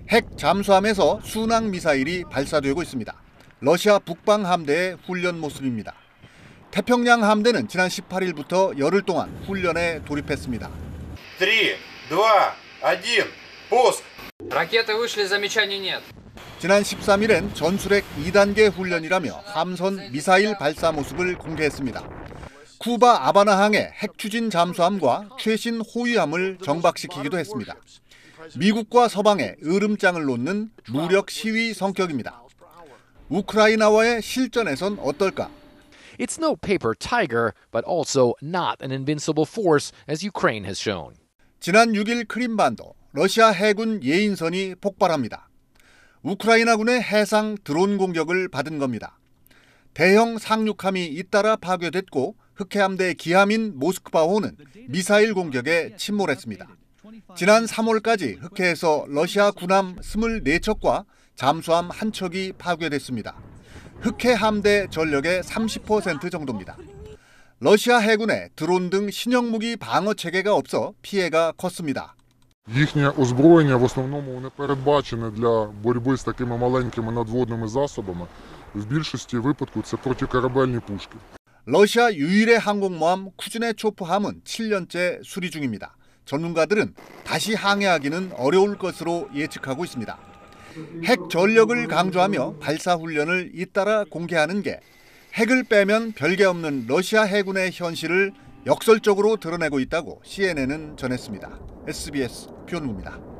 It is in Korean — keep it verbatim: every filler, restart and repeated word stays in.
핵 잠수함에서 순항 미사일이 발사되고 있습니다. 러시아 북방 함대의 훈련 모습입니다. 태평양 함대는 지난 십팔 일부터 열흘 동안 훈련에 돌입했습니다. 삼, 이, 일, пуск. Ракеты вышли, замечаний нет. 지난 십삼 일엔 전술핵 이 단계 훈련이라며 함선 미사일 발사 모습을 공개했습니다. 쿠바 아바나항의 핵 추진 잠수함과 최신 호위함을 정박시키기도 했습니다. 미국과 서방의 으름장을 놓는 무력 시위 성격입니다. 우크라이나와의 실전에선 어떨까? It's no paper tiger, but also not an invincible force, as Ukraine has shown. 지난 육 일 크림반도 러시아 해군 예인선이 폭발합니다. 우크라이나군의 해상 드론 공격을 받은 겁니다. 대형 상륙함이 잇따라 파괴됐고 흑해함대 기함인 모스크바호는 미사일 공격에 침몰했습니다. 지난 삼 월까지 흑해에서 러시아 군함 이십사 척과 잠수함 한 척이 파괴됐습니다. 흑해함대 전력의 삼십 퍼센트 정도입니다. 러시아 해군에 드론 등 신형무기 방어 체계가 없어 피해가 컸습니다. Їхнє озброєння в основному не передбачене для боротьби з такими маленькими надводними засобами. В більшості випадків це протикорабельні пушки. 러시아 유일의 항공모함 쿠즈네초프함은 칠 년째 수리 중입니다. 전문가들은 다시 항해하기는 어려울 것으로 예측하고 있습니다. 핵 전력을 강조하며 발사 훈련을 잇따라 공개하는 게 핵을 빼면 별개 없는 러시아 해군의 현실을 역설적으로 드러내고 있다고 씨엔엔은 전했습니다. 에스비에스 표현우입니다.